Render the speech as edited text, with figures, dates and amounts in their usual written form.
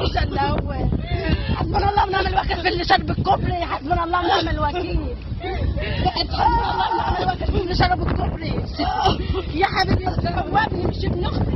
اللي هو حسبنا الله ونعم الوكيل في اللي شرب الكوبري. حسبنا الله ونعم الوكيل. حسبنا الله ونعم الوكيل في اللي شرب الكوبري. يا حبيبي هو ابني مش ابن اختي.